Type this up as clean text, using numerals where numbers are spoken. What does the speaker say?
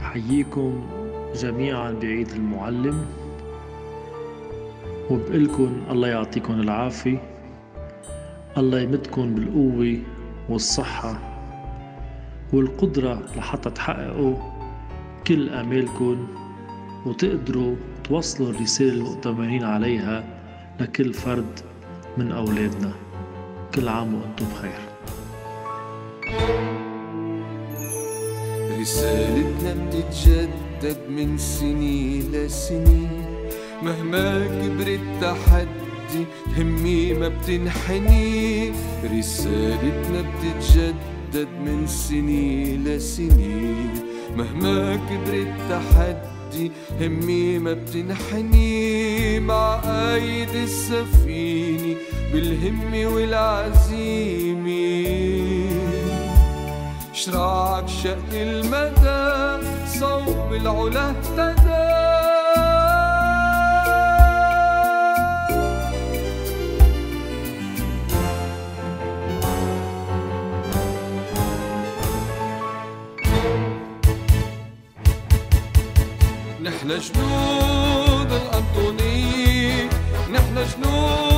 بحييكم جميعا بعيد المعلم، وبقلكن الله يعطيكن العافية، الله يمدكن بالقوة والصحة والقدرة لحتى تحققوا كل آمالكن وتقدروا توصلوا الرسالة المؤتمرين عليها لكل فرد من أولادنا. كل عام وأنتم بخير. رسالتنا بتتجدد من سنين لسنين، مهما كبر التحدي همي ما بتنحني. رسالتنا بتتجدد من سنين لسنين، مهما كبر التحدي همي ما بتنحني. مع قايد السفينة بالهم والعزيمة، شراعك شق المدى صوب العلا اهتدى. نحن جنود الأنطوني، نحن جنود